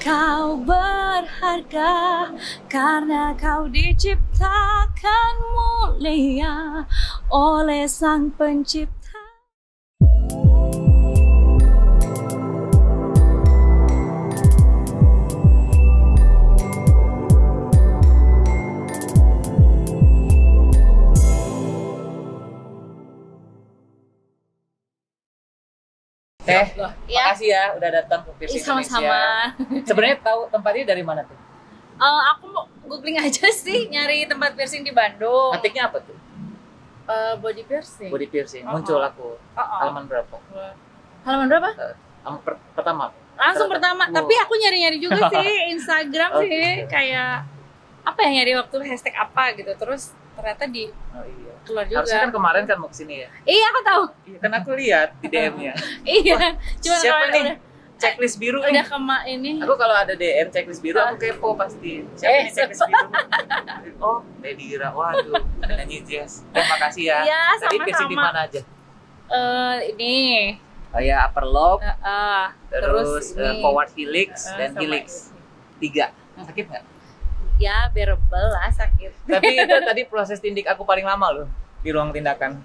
Kau berharga karena kau diciptakan mulia oleh Sang Pencipta. Teh, makasih ya udah datang ke Piercing Sama-sama. Indonesia. Sebenarnya tahu tempatnya dari mana tuh? Aku mau googling aja sih, nyari tempat piercing di Bandung. Ngetiknya apa tuh? Body piercing. Body piercing. Muncul aku. Halaman berapa? Halaman berapa? Pertama. Langsung pertama. Wow. Tapi aku nyari-nyari juga sih Instagram sih, kayak apa ya, nyari waktu hashtag apa gitu. Terus ternyata di keluar juga. Harusnya kan kemarin kan mau kesini ya? Iya, aku tahu. Iya, kan aku lihat di DM-nya. Iya. Cuma Siapa kalau nih? udah Checklist biru udah nih. ini. Aku kalau ada DM checklist biru aku kepo pasti. Siapa nih checklist biru? Oh, Dedira. Waduh, nyanyi jazz. Terima kasih ya. Iya, Tadi piercing di sama-sama. mana aja? Ini. Oh ya, upper lobe, terus ini. forward helix dan sama helix. 3. Sakit nggak? Ya, bearable lah, sakit. Tapi itu tadi proses tindik aku paling lama loh di ruang tindakan.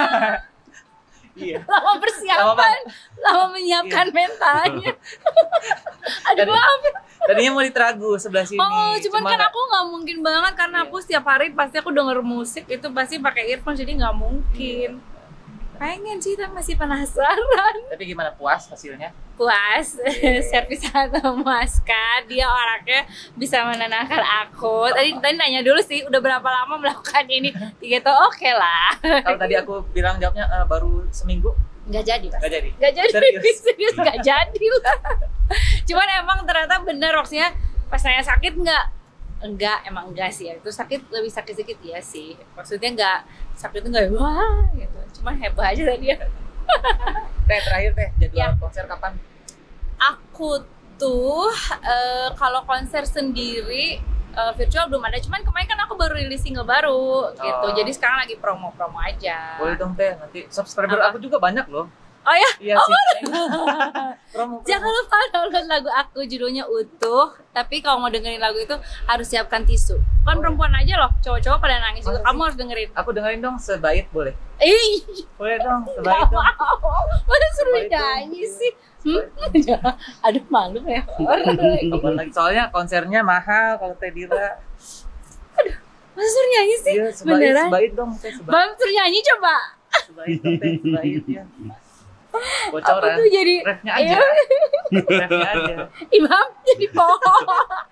Iya. Lama persiapan, lama menyiapkan mentalnya. Aduh, Tadi- maaf. Tadinya mau diteragu sebelah sini. Oh, cuman kan nggak- aku nggak mungkin banget karena Iya. aku setiap hari pasti aku denger musik itu pasti pakai earphone, jadi nggak mungkin. Pengen sih, tapi masih penasaran. Tapi gimana, puas hasilnya? Puas, servis atau memuaskan. Dia orangnya bisa menenangkan aku. Tadi nanya dulu sih, udah berapa lama melakukan ini? 3 tahun, oke lah. Kalau tadi aku bilang jawabnya baru seminggu, Nggak jadi, Mas. nggak jadi. Nggak jadi, Serius? serius nggak jadi lah. Cuman emang ternyata bener, maksudnya pas saya sakit enggak, emang enggak sih ya. Itu sakit, lebih sakit sedikit ya sih. Maksudnya enggak, sakit itu enggak wah gitu. Cuman heboh aja tadi ya. Teh, terakhir teh, jadwal Ya. konser kapan? Aku tuh kalau konser sendiri virtual belum ada. Cuman kemarin kan aku baru rilis single baru gitu. Oh. Jadi sekarang lagi promo-promo aja. Boleh dong teh, nanti subscriber Apa? aku juga banyak loh. Oh ya? Iya sih. Promo. Jangan lupa download lagu aku, judulnya Utuh. Tapi kalau mau dengerin lagu itu harus siapkan tisu. Kan perempuan aja loh, cowok-cowok pada nangis juga. Masa Kamu sih? harus dengerin. Aku dengerin dong Sebait boleh? Ih, Boleh dong, nggak Sebait dong. mau. Masa suruh Sebait dong. nyanyi sih? Aduh, malu ya. Kapan lagi? Soalnya konsernya mahal kalau Teh Dira. Masa suruh nyanyi sih? Iya, Beneran? Sebait dong, Teh Sebait. Bang, suruh nyanyi coba. Sebait dong, Teh Sebait ya. Aku Bocoran. tuh jadi Refnya aja. Iya. Refnya aja. Imam jadi pohon.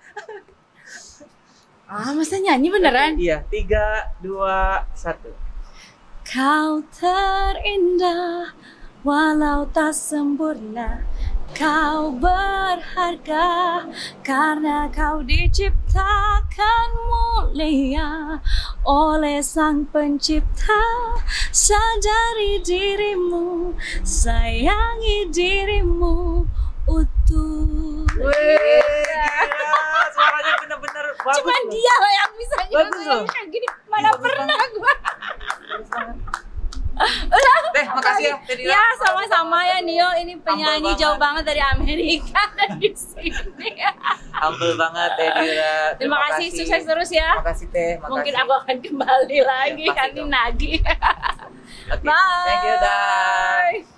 Masa nyanyi beneran? Iya, 3, 2, 1. Kau terindah walau tak sempurna. Kau berharga karena kau diciptakan mulia oleh Sang Pencipta. Sadari dirimu, sayangi dirimu utuh. Wih, gila, suaranya bener-bener bagus. Cuman loh. dia lah yang bisa Bagus loh. kayak gini. Mana Bagus pernah banget. gua. Bagus banget. Udah. Teh, makasih ya, Teh Dira. Ya, sama-sama ya Nio. Ini penyanyi Humble jauh banget. banget dari Amerika dan di sini. Humble banget Teh Dira. Terima kasih, sukses terus ya. Makasih Teh, makasih. Mungkin aku akan kembali lagi pasti nanti dong. nagih. Oke, Bye. thank you, dah.